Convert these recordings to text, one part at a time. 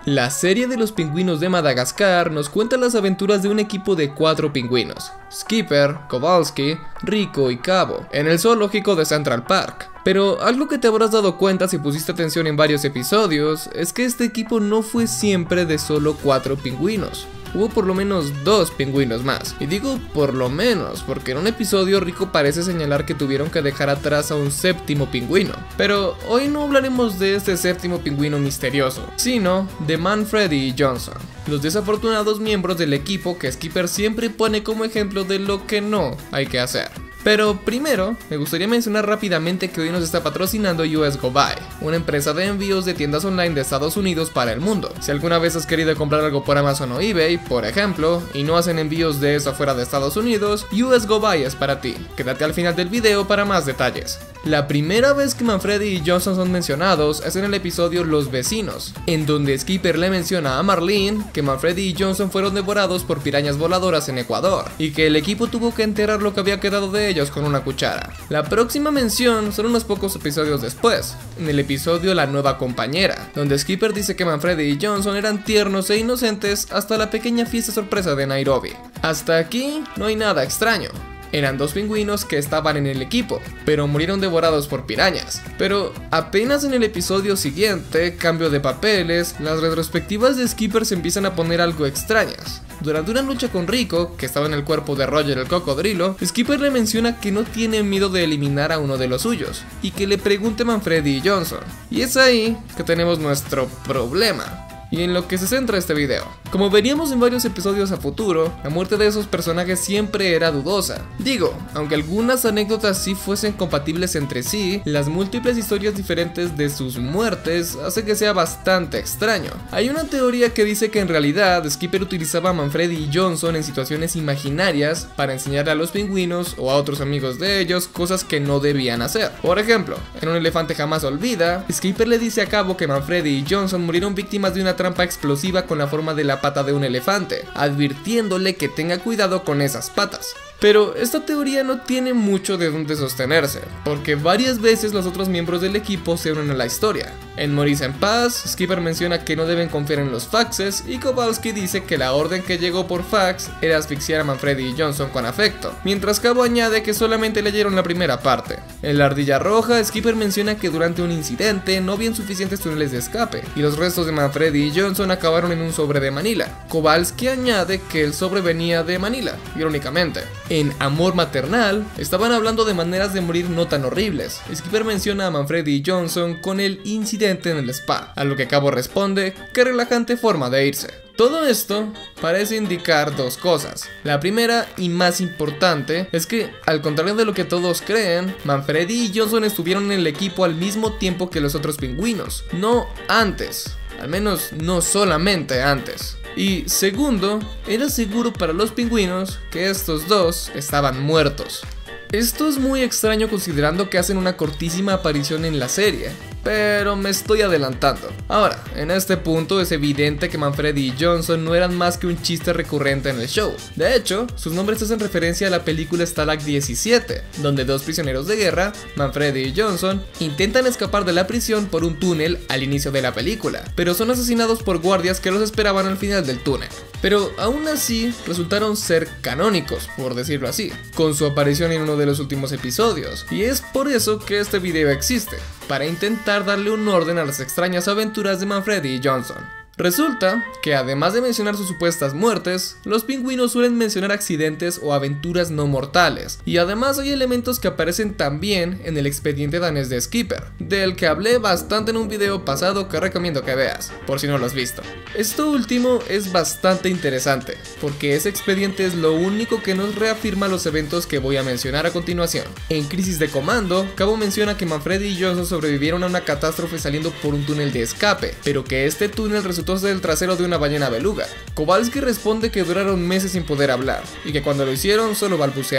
La serie de los pingüinos de Madagascar nos cuenta las aventuras de un equipo de 4 pingüinos, Skipper, Kowalski, Rico y Cabo, en el zoológico de Central Park. Pero algo que te habrás dado cuenta si pusiste atención en varios episodios es que este equipo no fue siempre de solo 4 pingüinos. Hubo por lo menos 2 pingüinos más, y digo por lo menos porque en un episodio Rico parece señalar que tuvieron que dejar atrás a un 7º pingüino. Pero hoy no hablaremos de este 7º pingüino misterioso, sino de Manfred y Johnson, los desafortunados miembros del equipo que Skipper siempre pone como ejemplo de lo que no hay que hacer. Pero primero, me gustaría mencionar rápidamente que hoy nos está patrocinando US Go Buy, una empresa de envíos de tiendas online de Estados Unidos para el mundo. Si alguna vez has querido comprar algo por Amazon o eBay, por ejemplo, y no hacen envíos de eso fuera de Estados Unidos, US Go Buy es para ti. Quédate al final del video para más detalles. La primera vez que Manfred y Johnson son mencionados es en el episodio Los Vecinos, en donde Skipper le menciona a Marlene que Manfred y Johnson fueron devorados por pirañas voladoras en Ecuador, y que el equipo tuvo que enterrar lo que había quedado de ellos con una cuchara. La próxima mención son unos pocos episodios después, en el episodio La Nueva Compañera, donde Skipper dice que Manfred y Johnson eran tiernos e inocentes hasta la pequeña fiesta sorpresa de Nairobi. Hasta aquí no hay nada extraño. Eran 2 pingüinos que estaban en el equipo, pero murieron devorados por pirañas. Pero apenas en el episodio siguiente, cambio de papeles, las retrospectivas de Skipper se empiezan a poner algo extrañas. Durante una lucha con Rico, que estaba en el cuerpo de Roger el cocodrilo, Skipper le menciona que no tiene miedo de eliminar a uno de los suyos, y que le pregunte a Manfred y Johnson. Y es ahí que tenemos nuestro problema, y en lo que se centra este video. Como veríamos en varios episodios a futuro, la muerte de esos personajes siempre era dudosa. Digo, aunque algunas anécdotas sí fuesen compatibles entre sí, las múltiples historias diferentes de sus muertes hace que sea bastante extraño. Hay una teoría que dice que en realidad Skipper utilizaba a Manfred y Johnson en situaciones imaginarias para enseñarle a los pingüinos o a otros amigos de ellos cosas que no debían hacer. Por ejemplo, en Un elefante jamás olvida, Skipper le dice a Cabo que Manfred y Johnson murieron víctimas de una trampa explosiva con la forma de la pata de un elefante, advirtiéndole que tenga cuidado con esas patas. Pero esta teoría no tiene mucho de dónde sostenerse, porque varias veces los otros miembros del equipo se unen a la historia. En Morirse en Paz, Skipper menciona que no deben confiar en los faxes, y Kowalski dice que la orden que llegó por fax era asfixiar a Manfred y Johnson con afecto, mientras Cabo añade que solamente leyeron la primera parte. En La Ardilla Roja, Skipper menciona que durante un incidente no habían suficientes túneles de escape, y los restos de Manfred y Johnson acabaron en un sobre de Manila. Kowalski añade que el sobre venía de Manila, irónicamente. En Amor Maternal, estaban hablando de maneras de morir no tan horribles. Skipper menciona a Manfred y Johnson con el incidente en el spa, a lo que Cabo responde, qué relajante forma de irse. Todo esto parece indicar 2 cosas. La primera y más importante es que, al contrario de lo que todos creen, Manfred y Johnson estuvieron en el equipo al mismo tiempo que los otros pingüinos, no antes, al menos no solamente antes. Y segundo, era seguro para los pingüinos que estos 2 estaban muertos. Esto es muy extraño considerando que hacen una cortísima aparición en la serie, pero me estoy adelantando. Ahora, en este punto es evidente que Manfred y Johnson no eran más que un chiste recurrente en el show. De hecho, sus nombres hacen referencia a la película Stalag 17, donde 2 prisioneros de guerra, Manfred y Johnson, intentan escapar de la prisión por un túnel al inicio de la película, pero son asesinados por guardias que los esperaban al final del túnel. Pero aún así resultaron ser canónicos, por decirlo así, con su aparición en uno de los últimos episodios, y es por eso que este video existe, para intentar darle un orden a las extrañas aventuras de Manfred y Johnson. Resulta que además de mencionar sus supuestas muertes, los pingüinos suelen mencionar accidentes o aventuras no mortales, y además hay elementos que aparecen también en el expediente danés de Skipper, del que hablé bastante en un video pasado que recomiendo que veas, por si no lo has visto. Esto último es bastante interesante, porque ese expediente es lo único que nos reafirma los eventos que voy a mencionar a continuación. En Crisis de Comando, Cabo menciona que Manfred y Johnson sobrevivieron a una catástrofe saliendo por un túnel de escape, pero que este túnel resultó ser el trasero de una ballena beluga. Kowalski responde que duraron meses sin poder hablar, y que cuando lo hicieron solo balbuceaban.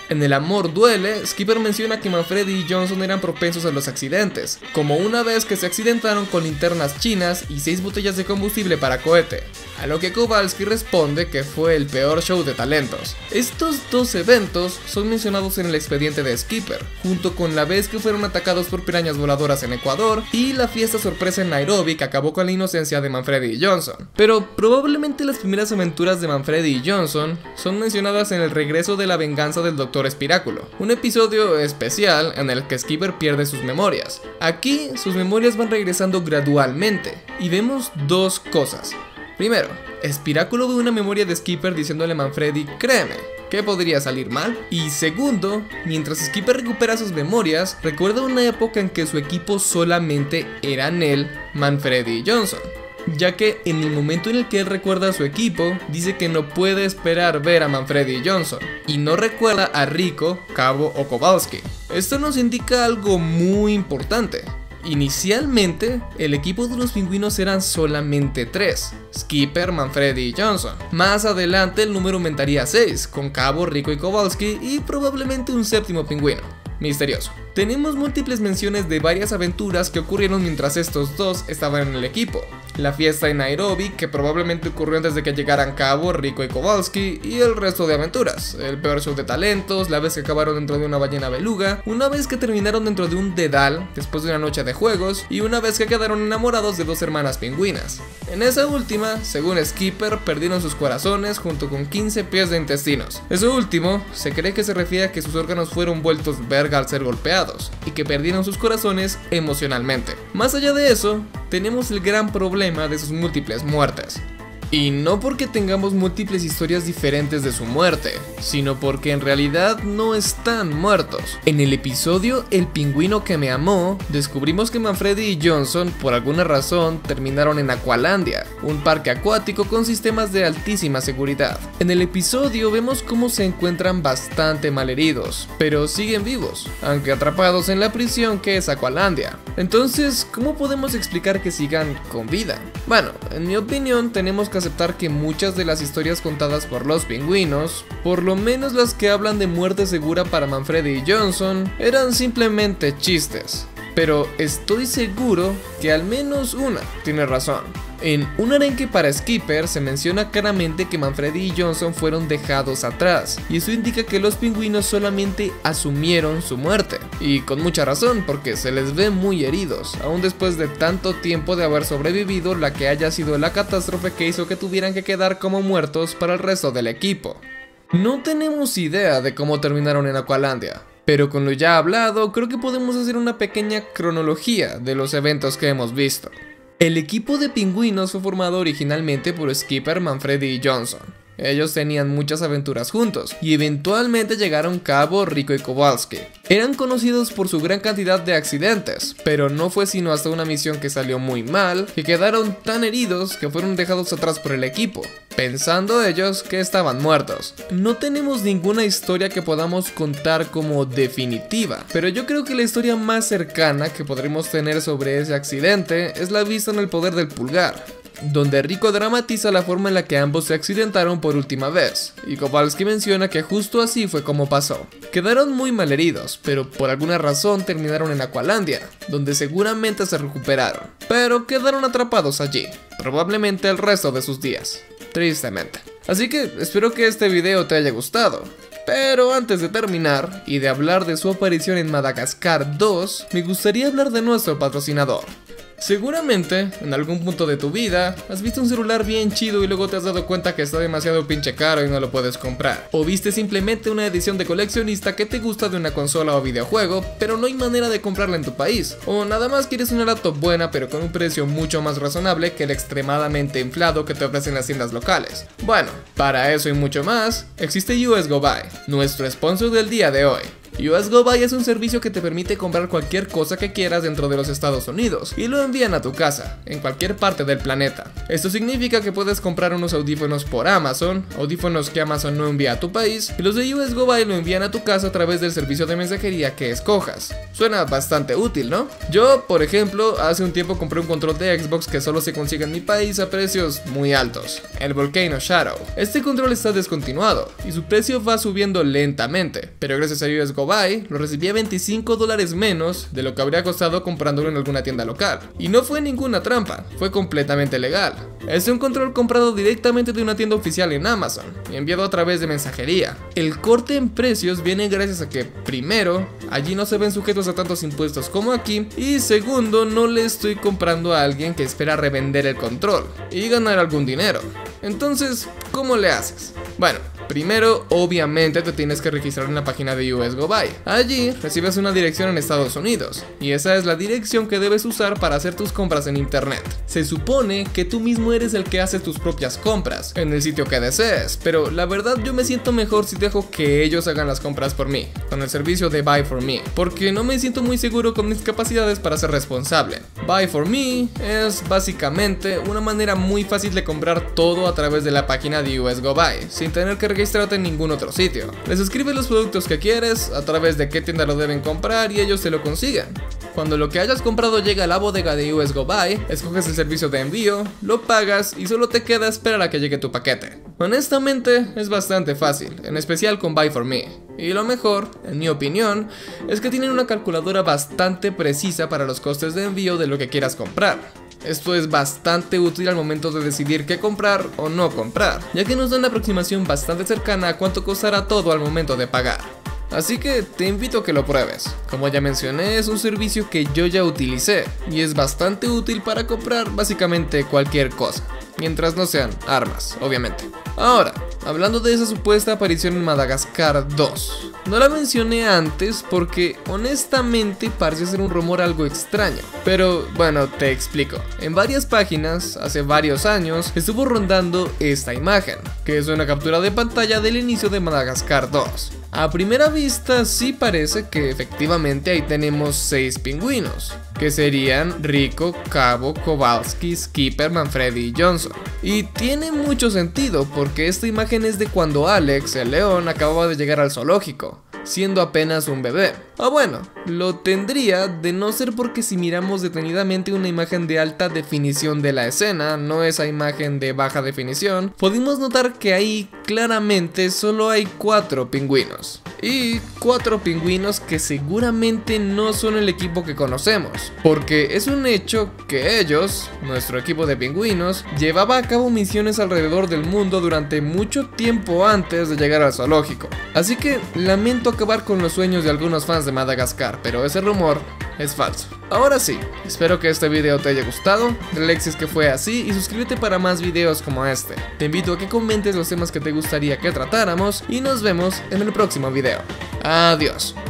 En El amor duele, Skipper menciona que Manfredi y Johnson eran propensos a los accidentes, como una vez que se accidentaron con linternas chinas y 6 botellas de combustible para cohete, a lo que Kowalski responde que fue el peor show de talentos. Estos dos eventos son mencionados en el expediente de Skipper, junto con la vez que fueron atacados por pirañas voladoras en Ecuador y la fiesta sorpresa en Nairobi que acabó con la inocencia de Manfredi y Johnson. Pero probablemente las primeras aventuras de Manfredi y Johnson son mencionadas en El regreso de la venganza del Dr. Espiráculo, un episodio especial en el que Skipper pierde sus memorias. Aquí sus memorias van regresando gradualmente y vemos dos cosas. Primero, Espiráculo ve una memoria de Skipper diciéndole a Manfredi, créeme, ¿qué podría salir mal? Y segundo, mientras Skipper recupera sus memorias, recuerda una época en que su equipo solamente eran él, Manfredi y Johnson, ya que en el momento en el que él recuerda a su equipo, dice que no puede esperar ver a Manfredi y Johnson, y no recuerda a Rico, Cabo o Kowalski. Esto nos indica algo muy importante. Inicialmente, el equipo de los pingüinos eran solamente 3, Skipper, Manfredi y Johnson. Más adelante el número aumentaría a 6, con Cabo, Rico y Kowalski y probablemente un séptimo pingüino, misterioso. Tenemos múltiples menciones de varias aventuras que ocurrieron mientras estos dos estaban en el equipo. La fiesta en Nairobi, que probablemente ocurrió antes de que llegaran Cabo, Rico y Kowalski, y el resto de aventuras. El peor show de talentos, la vez que acabaron dentro de una ballena beluga, una vez que terminaron dentro de un dedal después de una noche de juegos, y una vez que quedaron enamorados de 2 hermanas pingüinas. En esa última, según Skipper, perdieron sus corazones junto con 15 pies de intestinos. Eso último, se cree que se refiere a que sus órganos fueron vueltos verga al ser golpeados, y que perdieron sus corazones emocionalmente. Más allá de eso, tenemos el gran problema de sus múltiples muertes. Y no porque tengamos múltiples historias diferentes de su muerte, sino porque en realidad no están muertos. En el episodio El pingüino que me amó, descubrimos que Manfredi y Johnson por alguna razón terminaron en Aqualandia, un parque acuático con sistemas de altísima seguridad. En el episodio vemos cómo se encuentran bastante malheridos, pero siguen vivos, aunque atrapados en la prisión que es Aqualandia. Entonces, ¿cómo podemos explicar que sigan con vida? Bueno, en mi opinión tenemos que aceptar que muchas de las historias contadas por los pingüinos, por lo menos las que hablan de muerte segura para Manfredi y Johnson, eran simplemente chistes. Pero estoy seguro que al menos una tiene razón. En Un arenque para Skipper se menciona claramente que Manfredi y Johnson fueron dejados atrás, y eso indica que los pingüinos solamente asumieron su muerte, y con mucha razón porque se les ve muy heridos, aún después de tanto tiempo de haber sobrevivido la que haya sido la catástrofe que hizo que tuvieran que quedar como muertos para el resto del equipo. No tenemos idea de cómo terminaron en Aqualandia, pero con lo ya hablado creo que podemos hacer una pequeña cronología de los eventos que hemos visto. El equipo de pingüinos fue formado originalmente por Skipper, Manfredi y Johnson. Ellos tenían muchas aventuras juntos, y eventualmente llegaron Cabo, Rico y Kowalski. Eran conocidos por su gran cantidad de accidentes, pero no fue sino hasta una misión que salió muy mal, que quedaron tan heridos que fueron dejados atrás por el equipo, pensando ellos que estaban muertos. No tenemos ninguna historia que podamos contar como definitiva, pero yo creo que la historia más cercana que podremos tener sobre ese accidente es la vista en El poder del pulgar, donde Rico dramatiza la forma en la que ambos se accidentaron por última vez, y Kowalski menciona que justo así fue como pasó. Quedaron muy malheridos, pero por alguna razón terminaron en Aqualandia, donde seguramente se recuperaron, pero quedaron atrapados allí, probablemente el resto de sus días, tristemente. Así que espero que este video te haya gustado. Pero antes de terminar y de hablar de su aparición en Madagascar 2, me gustaría hablar de nuestro patrocinador. Seguramente, en algún punto de tu vida, has visto un celular bien chido y luego te has dado cuenta que está demasiado pinche caro y no lo puedes comprar. O viste simplemente una edición de coleccionista que te gusta de una consola o videojuego, pero no hay manera de comprarla en tu país. O nada más quieres una laptop buena pero con un precio mucho más razonable que el extremadamente inflado que te ofrecen las tiendas locales. Bueno, para eso y mucho más, existe US Go Buy, nuestro sponsor del día de hoy. US Go Buy es un servicio que te permite comprar cualquier cosa que quieras dentro de los Estados Unidos y lo envían a tu casa, en cualquier parte del planeta. Esto significa que puedes comprar unos audífonos por Amazon, audífonos que Amazon no envía a tu país, y los de US Go Buy lo envían a tu casa a través del servicio de mensajería que escojas. Suena bastante útil, ¿no? Yo, por ejemplo, hace un tiempo compré un control de Xbox que solo se consigue en mi país a precios muy altos, el Volcano Shadow. Este control está descontinuado y su precio va subiendo lentamente, pero gracias a US Go Buy lo recibí a $25 menos de lo que habría costado comprándolo en alguna tienda local. Y no fue ninguna trampa, fue completamente legal. Es un control comprado directamente de una tienda oficial en Amazon y enviado a través de mensajería. El corte en precios viene gracias a que, primero, allí no se ven sujetos a tantos impuestos como aquí, y segundo, no le estoy comprando a alguien que espera revender el control y ganar algún dinero. Entonces, ¿cómo le haces? Bueno, primero, obviamente te tienes que registrar en la página de US Go Buy. Allí recibes una dirección en Estados Unidos y esa es la dirección que debes usar para hacer tus compras en internet. Se supone que tú mismo eres el que hace tus propias compras en el sitio que desees, pero la verdad yo me siento mejor si dejo que ellos hagan las compras por mí, con el servicio de Buy for Me, porque no me siento muy seguro con mis capacidades para ser responsable. Buy for Me es básicamente una manera muy fácil de comprar todo a través de la página de US Go Buy, sin tener que registrarte en ningún otro sitio. Les escribes los productos que quieres, a través de qué tienda lo deben comprar y ellos te lo consiguen. Cuando lo que hayas comprado llega a la bodega de US Go Buy, escoges el servicio de envío, lo pagas y solo te queda esperar a que llegue tu paquete. Honestamente es bastante fácil, en especial con Buy for Me. Y lo mejor, en mi opinión, es que tienen una calculadora bastante precisa para los costes de envío de lo que quieras comprar. Esto es bastante útil al momento de decidir qué comprar o no comprar, ya que nos da una aproximación bastante cercana a cuánto costará todo al momento de pagar. Así que te invito a que lo pruebes. Como ya mencioné, es un servicio que yo ya utilicé y es bastante útil para comprar básicamente cualquier cosa, mientras no sean armas, obviamente. Ahora, hablando de esa supuesta aparición en Madagascar 2, no la mencioné antes porque honestamente pareció ser un rumor algo extraño, pero bueno, te explico. En varias páginas, hace varios años, estuvo rondando esta imagen, que es una captura de pantalla del inicio de Madagascar 2. A primera vista sí parece que efectivamente ahí tenemos 6 pingüinos, que serían Rico, Cabo, Kowalski, Skipper, Manfredi y Johnson. Y tiene mucho sentido porque esta imagen es de cuando Alex, el león, acababa de llegar al zoológico, siendo apenas un bebé. O bueno, lo tendría de no ser porque si miramos detenidamente una imagen de alta definición de la escena, no esa imagen de baja definición, podemos notar que ahí claramente solo hay 4 pingüinos. Y 4 pingüinos que seguramente no son el equipo que conocemos, porque es un hecho que ellos, nuestro equipo de pingüinos, llevaba a cabo misiones alrededor del mundo durante mucho tiempo antes de llegar al zoológico. Así que lamento acabar con los sueños de algunos fans de Madagascar, pero ese rumor es falso. Ahora sí, espero que este video te haya gustado, dale si es que fue así y suscríbete para más videos como este. Te invito a que comentes los temas que te gustaría que tratáramos y nos vemos en el próximo video. Adiós.